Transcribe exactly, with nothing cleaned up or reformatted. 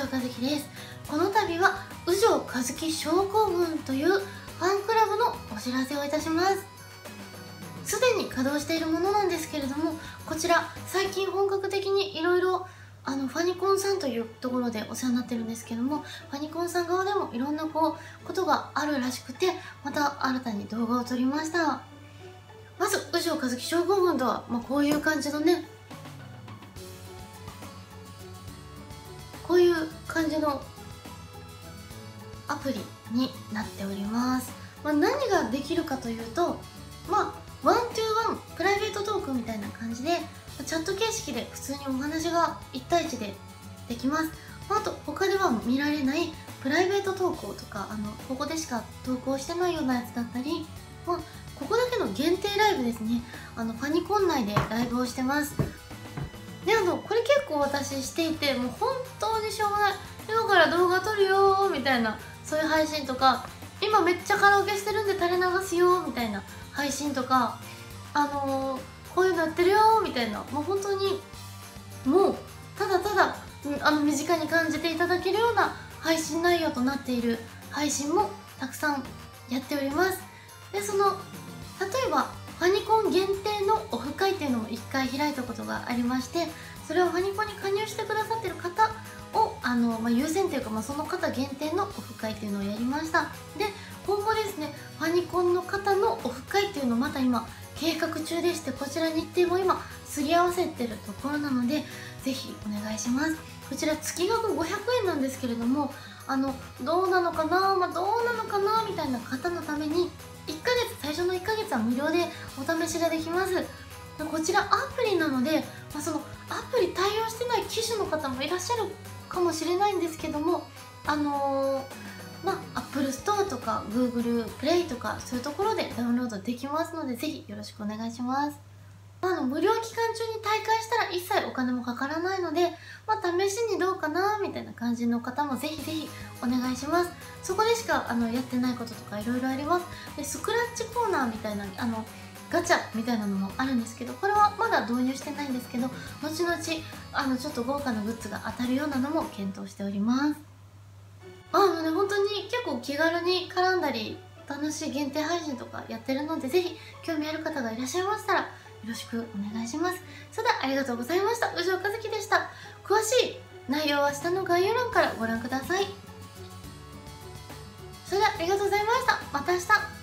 条和樹です。この度は宇条和樹症候群というファンクラブのお知らせをいたします。すでに稼働しているものなんですけれども、こちら最近本格的にいろいろあのファニコンさんというところでお世話になってるんですけども、ファニコンさん側でもいろんなこうことがあるらしくて、また新たに動画を撮りました。まず宇条和樹症候群とは、まあ、こういう感じのね、こういう感じのアプリになっております。まあ、何ができるかというと、まあワントゥーワンプライベートトークみたいな感じでチャット形式で普通にお話がいち対いちでできます。あと他では見られないプライベート投稿とか、あのここでしか投稿してないようなやつだったり、まあ、ここだけの限定ライブですね。あのファニコン内でライブをしてます。で、あのこれ結構私していて、もう本当にしょうがない、今から動画撮るよーみたいな、そういう配信とか、今めっちゃカラオケしてるんで垂れ流すよーみたいな配信とか、あのー、こういうのやってるよーみたいな、もう本当にもうただただあの身近に感じていただけるような配信内容となっている配信もたくさんやっております。で、その例えばファニコン限定のオフ会っていうのもいっかい開いたことがありまして、それをファニコンに加入してくださってる方をあの、まあ、優先というか、まあ、その方限定のオフ会っていうのをやりました。で、今後ですね、ファニコンの方のオフ会っていうのをまた今計画中でして、こちら日程も今すり合わせてるところなので、ぜひお願いします。こちら月額ごひゃくえんなんですけれども、あのどうなのかな、まあ、どうなのかなみたいな方のためにいっかげつ、最初のいっかげつは無料でお試しができます。こちらアプリなので、まあ、そのアプリ対応してない機種の方もいらっしゃるかもしれないんですけども、あのー、まあ Apple Store とか Google Play とかそういうところでダウンロードできますので、ぜひよろしくお願いします。あの無料期間中に大会したら一切お金もかからないので、まあ、試しにどうかなみたいな感じの方もぜひぜひお願いします。そこでしかあのやってないこととかいろいろあります。で、スクラッチコーナーみたいなあのガチャみたいなのもあるんですけど、これはまだ導入してないんですけど、後々あのちょっと豪華なグッズが当たるようなのも検討しております。あのね、本当に結構気軽に絡んだり楽しい限定配信とかやってるので、ぜひ興味ある方がいらっしゃいましたらよろしくお願いします。それではありがとうございました。宇条和樹でした。詳しい内容は下の概要欄からご覧ください。それではありがとうございました。また明日。